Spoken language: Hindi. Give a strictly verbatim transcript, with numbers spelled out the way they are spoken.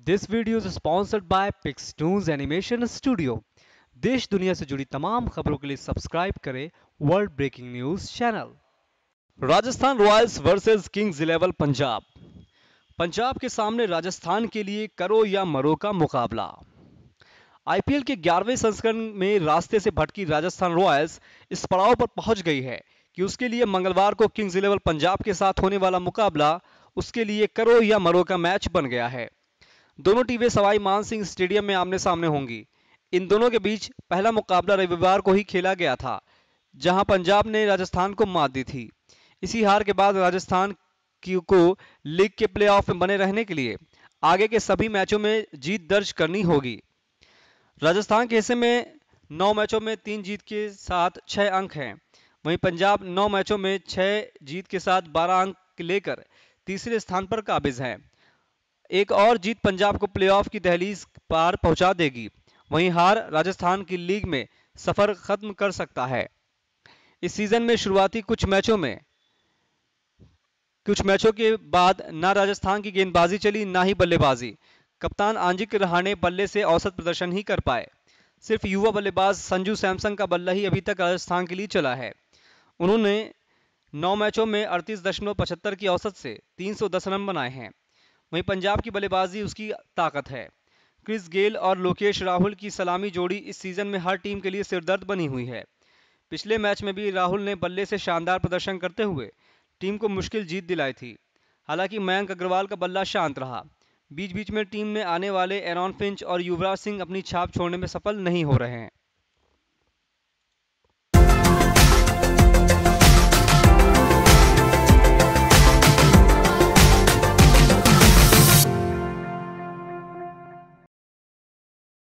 This video is sponsored by Pixtoonz Animation Studio। देश दुनिया से जुड़ी तमाम खबरों के लिए सब्सक्राइब करें world breaking news channel. Rajasthan royals versus kings eleven Punjab. Punjab के सामने राजस्थान के लिए करो या मरो का मुकाबला। आईपीएल के ग्यारहवें संस्करण में रास्ते से भटकी राजस्थान रॉयल्स इस पड़ाव पर पहुंच गई है कि उसके लिए मंगलवार को किंग्स इलेवन पंजाब के साथ होने वाला मुकाबला उसके लिए करो या मरो का मैच बन गया है। दोनों टीमें सवाई मान सिंह स्टेडियम में आमने सामने होंगी। इन दोनों के बीच पहला मुकाबला रविवार को ही खेला गया था, जहां पंजाब ने राजस्थान को मात दी थी। इसी हार के बाद राजस्थान को लीग के प्लेऑफ में बने रहने के लिए आगे के सभी मैचों में जीत दर्ज करनी होगी। राजस्थान के हिस्से में नौ मैचों में तीन जीत के साथ छह अंक हैं, वहीं पंजाब नौ मैचों में छह जीत के साथ बारह अंक लेकर तीसरे स्थान पर काबिज है। एक और जीत पंजाब को प्लेऑफ की दहलीज पार पहुंचा देगी, वहीं हार राजस्थान की लीग में सफर खत्म कर सकता है। इस सीजन में शुरुआती कुछ मैचों में कुछ मैचों के बाद ना राजस्थान की गेंदबाजी चली, ना ही बल्लेबाजी। कप्तान आंजिक रहाणे बल्ले से औसत प्रदर्शन ही कर पाए। सिर्फ युवा बल्लेबाज संजू सैमसन का बल्ला ही अभी तक राजस्थान के लिए चला है। उन्होंने नौ मैचों में अड़तीस दशमलव पचहत्तर की औसत से तीन सौ दस रन बनाए हैं। वहीं पंजाब की बल्लेबाजी उसकी ताकत है। क्रिस गेल और लोकेश राहुल की सलामी जोड़ी इस सीजन में हर टीम के लिए सिरदर्द बनी हुई है। पिछले मैच में भी राहुल ने बल्ले से शानदार प्रदर्शन करते हुए टीम को मुश्किल जीत दिलाई थी। हालांकि मयंक अग्रवाल का बल्ला शांत रहा। बीच बीच में टीम में आने वाले एरॉन फिंच और युवराज सिंह अपनी छाप छोड़ने में सफल नहीं हो रहे हैं।